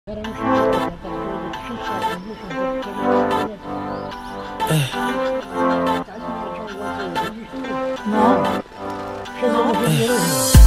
No, przez to nie lubię.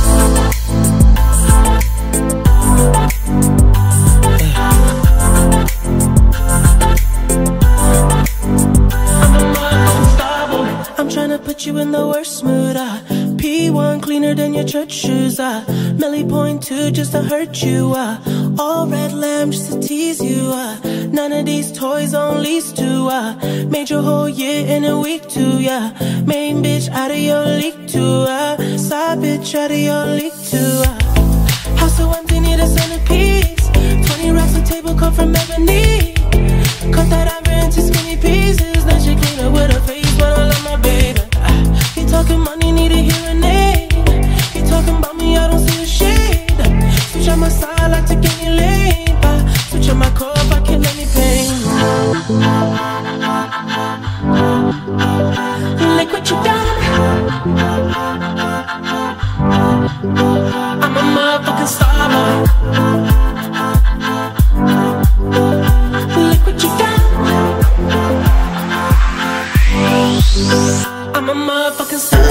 I'm tryna put you in the worst mood. P1 cleaner than your church shoes. Millie point 2 just to hurt you. All red lamb just to tease you. None of these toys on lease to. Made your whole year in a week too. Yeah, main bitch out of your league too. Side bitch out of your league too. House so empty, need a centerpiece. 20 racks of table cut from ebony. Cut that ivory into skinny pieces. Then she clean up with her face, but I love my baby. You talking money, need a hearing aid. You talking about me, I don't see a shade. Switch on my side, like to get me laid. Switch on my core, if I can't let me pain. Look what you done. I'm a motherfucking star boy. Look what you done. I'm a motherfucking star.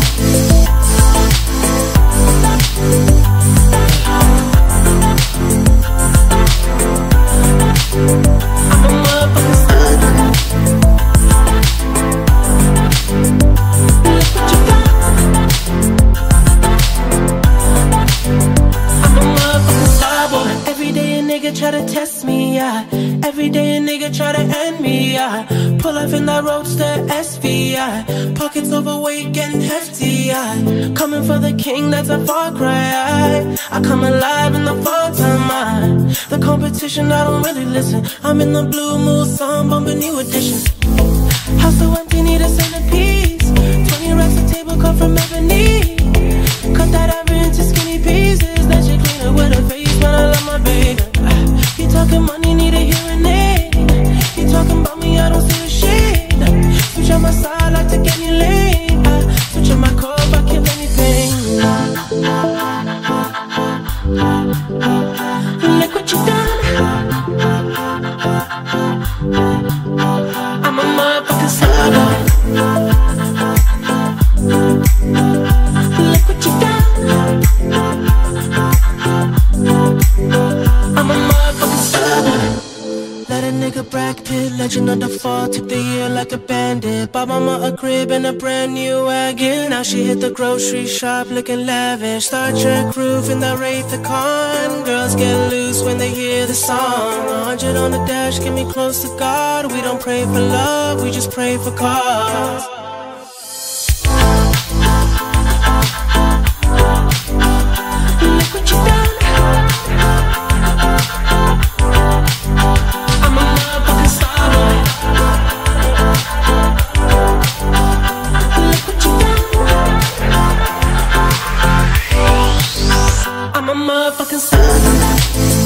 Try to test me, yeah. Every day a nigga try to end me, yeah. Pull up in that roadster SV, yeah. Pockets overweight, getting hefty, yeah. Coming for the king, that's a far cry. I come alive in the fall time, the competition, I don't really listen. I'm in the blue mood, song bumping new edition. House so empty, need a centerpiece. 20 racks of table cut from ebony. Cut that ivory into skinny pieces. Then she clean it with her face, but I love my baby. You talking money, need a hearing aid. You talking about me, I don't see a shade. Switch on my side, like to get me laid. Switch on my core, if I can't let me pain. Look what you done. I'm a motherfucking star boy. Look what you done. I'm a motherfucking star boy. Let a nigga Brad Pitt, legend of the fall, took the year like a bandit. Bought mama a crib and a brand new wagon. Now she hit the grocery shop looking lavish. Star Trek roof in the Wraith the Con. Girls get loose when they hear the song. 100 on the dash, get me close to God. We don't pray for love, we just pray for cause. Look what you done. I'm a motherfucking star.